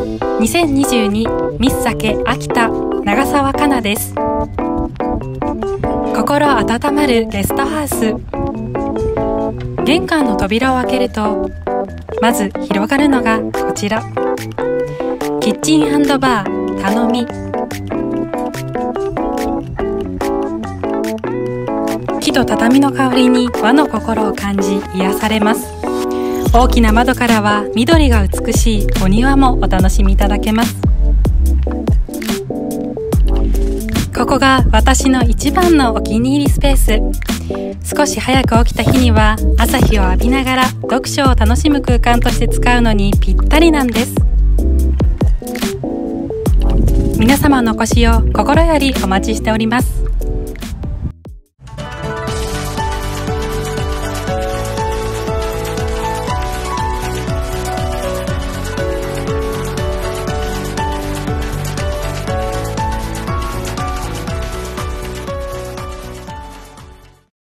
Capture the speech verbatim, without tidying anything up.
にせんにじゅうにミス酒秋田長澤香菜です。心温まるゲストハウス。玄関の扉を開けるとまず広がるのがこちら、キッチン&バーたのみ。木と畳の香りに和の心を感じ癒されます。大きな窓からは緑が美しいお庭もお楽しみいただけます。ここが私の一番のお気に入りスペース。少し早く起きた日には朝日を浴びながら読書を楽しむ空間として使うのにぴったりなんです。皆様のお越しを心よりお待ちしております。